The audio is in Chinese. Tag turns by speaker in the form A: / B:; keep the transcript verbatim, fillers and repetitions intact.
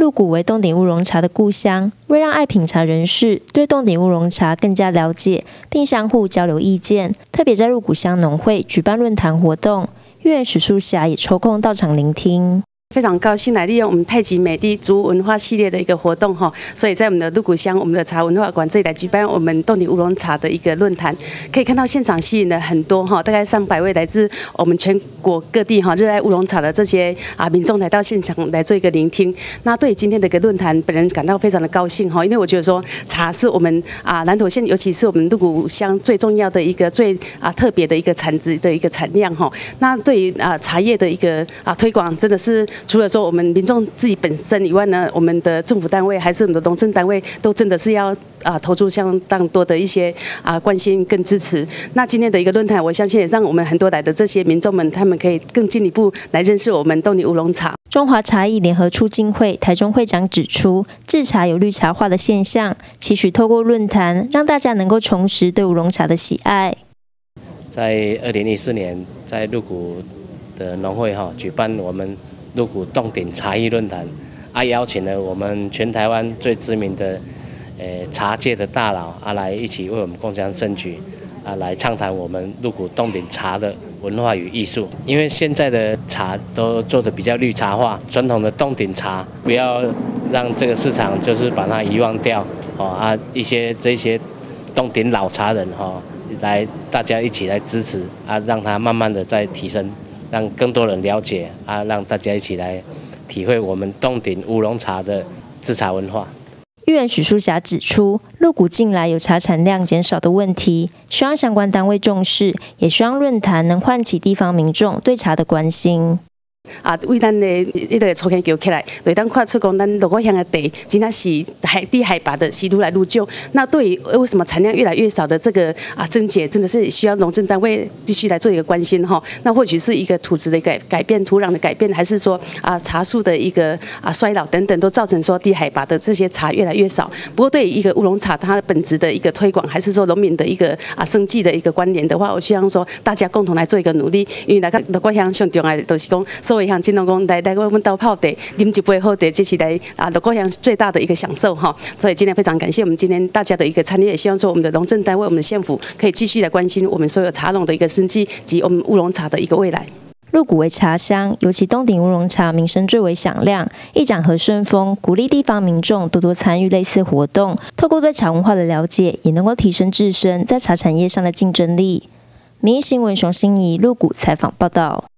A: 鹿谷为冻顶乌龙茶的故乡，为让爱品茶人士对冻顶乌龙茶更加了解，并相互交流意见，特别在鹿谷乡农会举办论坛活动，议员许淑霞也抽空到场聆听。
B: 非常高兴来利用我们太极美地族文化系列的一个活动哈，所以在我们的鹿谷乡我们的茶文化馆这里来举办我们冻顶乌龙茶的一个论坛，可以看到现场吸引了很多哈，大概上百位来自我们全国各地哈热爱乌龙茶的这些啊民众来到现场来做一个聆听。那对于今天的一个论坛，本人感到非常的高兴哈，因为我觉得说茶是我们啊南投县，尤其是我们鹿谷乡最重要的一个最啊特别的一个产值的一个产量哈。那对于啊茶叶的一个啊推广，真的是。除了说我们民众自己本身以外呢，我们的政府单位还是我们的农政单位，都真的是要啊投出相当多的一些啊关心跟支持。那今天的一个论坛，我相信也让我们很多来的这些民众们，他们可以更进一步来认识我们冻顶乌龙茶。
A: 中华茶艺联合促进会台中会长指出，制茶有绿茶化的现象，期许透过论坛，让大家能够重拾对乌龙茶的喜爱。
C: 在二零一四年，在鹿谷的农会哈举办我们鹿谷冻顶茶艺论坛，啊，邀请了我们全台湾最知名的，呃，茶界的大佬啊，来一起为我们共襄盛举，啊，来畅谈我们鹿谷冻顶茶的文化与艺术。因为现在的茶都做得比较绿茶化，传统的冻顶茶不要让这个市场就是把它遗忘掉，哦啊，一些这些冻顶老茶人哈、哦，来大家一起来支持啊，让它慢慢的在提升。让更多人了解啊，让大家一起来体会我们冻顶乌龙茶的制茶文化。
A: 议员许淑霞指出，鹿谷近来有茶产量减少的问题，希望相关单位重视，也希望论坛能唤起地方民众对茶的关心。
B: 啊，为咱的迄个粗研究起来，就当看出讲，咱鹿谷乡的地真正是海低海拔的，是愈来愈少。那对于为什么产量越来越少的这个啊症结，真的是需要农政单位继续来做一个关心哈。那或许是一个土质的改改变、土壤的改变，还是说啊茶树的一个啊衰老等等，都造成说低海拔的这些茶越来越少。不过对于一个乌龙茶它本质的一个推广，还是说农民的一个啊生计的一个关联的话，我希望说大家共同来做一个努力，因为来个鹿谷乡上重要的就是讲。所以像金龙讲来来我们豆泡茶，啉一杯好茶，这是来啊鹿谷乡最大的一个享受哈。所以今天非常感谢我们今天大家的一个参与，也希望说我们的农政单位、我们的县府可以继续来关心我们所有茶农的一个生计及我们乌龙茶的一个未来。
A: 鹿谷为茶乡，尤其冻顶乌龙茶名声最为响亮。议长何顺峰鼓励地方民众多多参与类似活动，透过对茶文化的了解，也能够提升自身在茶产业上的竞争力。民意新闻熊欣怡鹿谷采访报道。